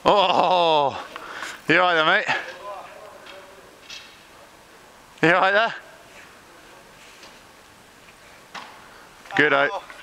Oh, you alright there, mate? You alright there? Good out.